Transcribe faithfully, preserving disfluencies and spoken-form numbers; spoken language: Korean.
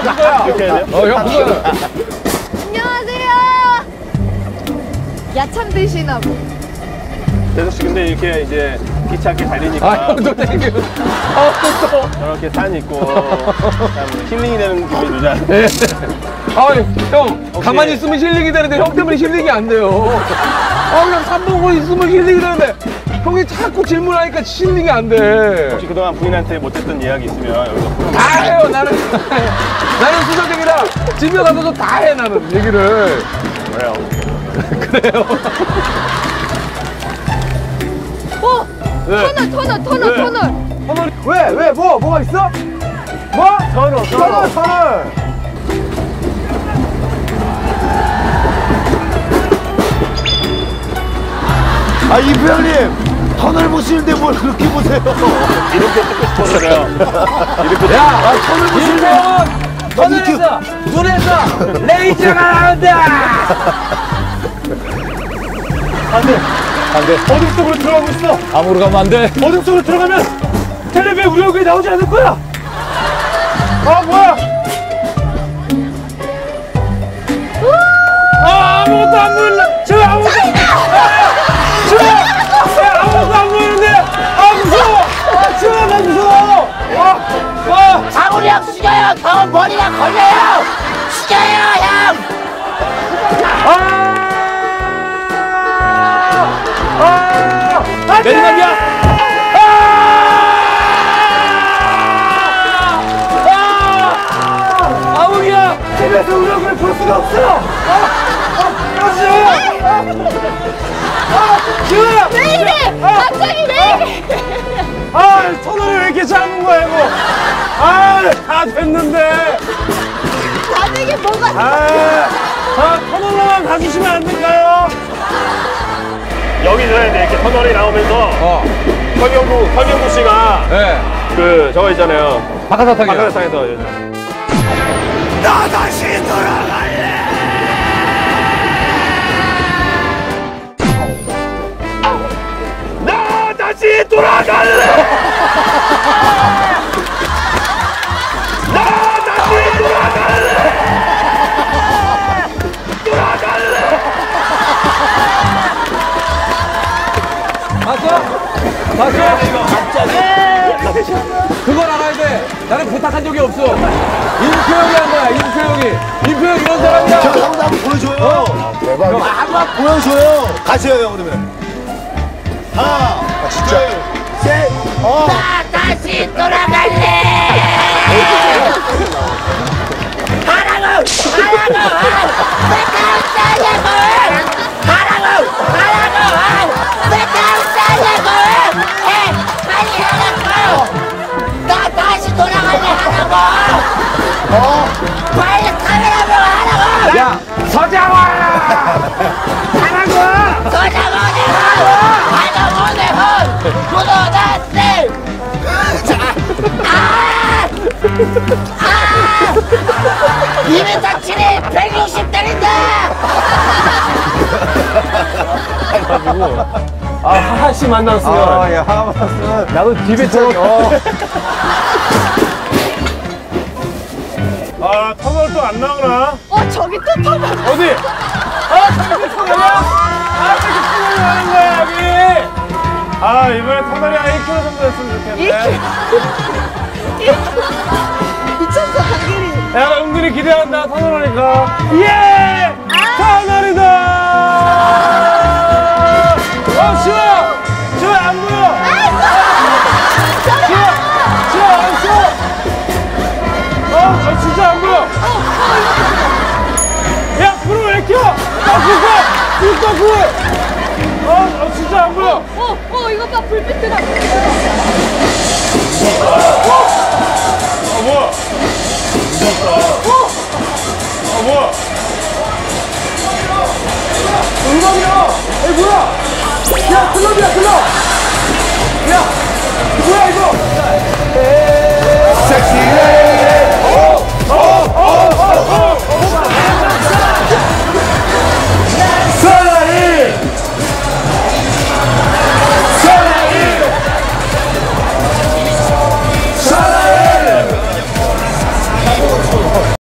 그거야. 이렇게 해야 돼요? 어, 형 그거야. 안녕하세요. 야참 드시나고. 대석 씨 근데 이렇게 이제 귀찮게 달리니까 아, 형도 땡겨. 어, 또, 또. 저렇게 산 있고 참 힐링이 되는 기분이 들잖아요. 네. 아, 형, 가만히 있으면 힐링이 되는데 형 때문에 힐링이 안 돼요. 아, 그냥 삼 보고 있으면 힐링이 되는데 형이 자꾸 질문하니까 힐링이 안 돼. 혹시 그동안 부인한테 못했던 이야기 있으면 여기서 풀어. 다 해요, 나는. 나는 수석형이라 집에 가서도 다 해, 나는 얘기를. 그래요. 그래요. 어? 네. 터널 터널 터널 네. 터널. 터널. 왜? 왜? 뭐? 뭐가 있어? 뭐? 터널, 터널, 터널. 아, 이부 형님 터널 보시는데 뭘 그렇게 보세요? 이렇게 듣고 싶었어요. 이렇게 야, 아, 터널 보시면 터널에서 눈에서 레이저가 나온다. 안돼. 안돼. 어둠 속으로 들어가고 있어. 아무로 가면 안 돼. 어둠 속으로 들어가면 텔레비에 우리 얼굴이 나오지 않을 거야. 아 뭐야? 아 아무것도 안 보이는데. 저 아무것도. 저 아무것도 안 보이는데. 아 무서워. 아 저 나 무서워. 와 와. 장훈이 형 숙여요. 더 머리가 걸려요. 숙여요 형. 아. 아! 내리막이야! 아! 아! 아웅이야! 집에서 우리 얼굴 볼 수가 없어! 아! 아! 지우야! 아! 지우야! 왜 이래? 갑자기 왜 이래? 아! 터널이 왜 이렇게 작은 거야 이거! 아! 다 됐는데! 다 되게 뭐가 아! 아! 터널로만 가주시면 안 될까요? 여기서 이렇게 터널이 나오면서 어. 설경구, 설경구 씨가 네. 그 저거 있잖아요. 박하사탕이요. 박하사탕에서 나 다시 돌아갈래. 나 다시 돌아갈래. 나 다시 돌아갈래. 돌아갈래. 봤어? 봤어? 갑자기. 그걸 알아야 돼. 나는 부탁한 적이 없어. 임표영이 한 거야, 임표영이. 임표영 이런 사람이야. 저 형도 한번 보여줘요. 대박이다. 아, 한번 보여줘요. 가세요 형 그러면. 하나, 아, 진짜. 둘, 셋, 어. 나 다시 돌아갈래. 하라고 하라고 왜 싸우자냐고. 하라고 하라고 왜 싸우자냐고. 해 빨리 하라고. 나 다시 돌아갈래 하라고. 어. 빨리 카메라로 하라고. 야, 서장원! 하라고. 도장원이고 하정원의 구도다스. 아! 아! 이 미터 칠이 백육십 대인데. 아 하하 씨 만났으면. 아, 야, 하나 봤으면. 나도 집에 저 아 터널 또 안 나오나? 어 저기 또 터널. 어디? 아 저기 터널이야? 아 저기 터널이 나는 거야 여기. 아 이번에 터널이 한 일 킬로미터 정도 됐으면 좋겠네. 미쳤어 강길이. 야, 나 은근히 기대한다, 터널 오니까. 예! 터널이다! 어, 시호야! 시호야, 안 보여! 시호야! 시호야, 안 써! 어, 아, 진짜 안 보여! 야, 불을 왜 켜? 아, 불 꺼! 불 꺼, 불! 어, 아, 진짜 안 보여! 어, 어 이거 봐 불빛 뜨다. 어, 뭐야?